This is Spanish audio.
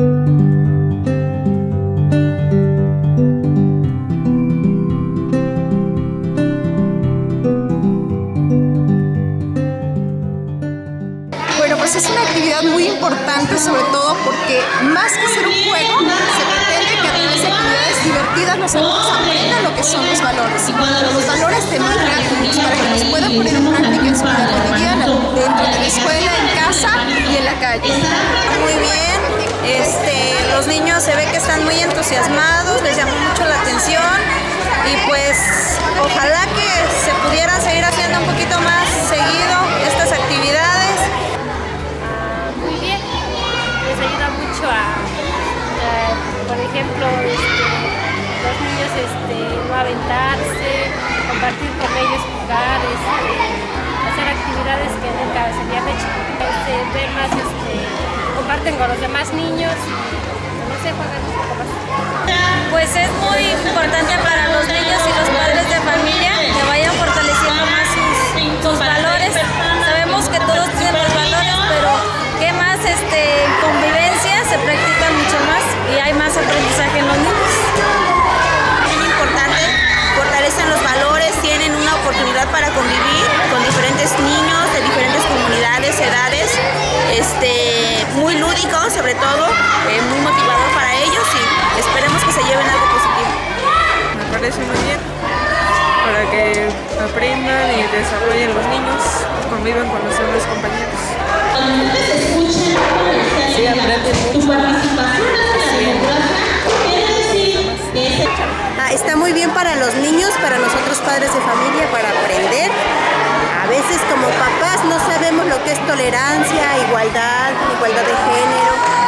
Pues es una actividad muy importante, sobre todo porque más que ser un juego, se pretende que a través de actividades divertidas los alumnos aprendan lo que son los valores democráticos para que los puedan poner en práctica en su vida cotidiana, dentro de la escuela, en casa y en la calle. Muy bien, los niños se ve que están muy entusiasmados, les llamó mucho la atención y pues ojalá que se pudieran seguir haciendo un poquito más seguido estas actividades. Ayuda mucho por ejemplo, los niños no aventarse, compartir con ellos, jugar, hacer actividades que nunca se habían hecho, ver más, comparten con los demás niños, no sé, juegan un poco más. Pues es muy importante para los niños y los padres de familia que vayan fortaleciendo más sus valores. Sabemos que todos tienen los valores, pero ¿qué más? Convivencia se practica mucho más y hay más aprendizaje en los niños. Es importante, fortalecen los valores, tienen una oportunidad para convivir con diferentes niños de diferentes comunidades, edades, muy lúdico sobre todo, muy motivador para ellos y esperemos que se lleven algo positivo. Me parece muy bien, para que aprendan y desarrollen los niños, convivan con los demás compañeros. Sí, aprenden mucho. Está muy bien para los niños, para nosotros padres de familia, para aprender. A veces como papás no sabemos lo que es tolerancia, igualdad de género.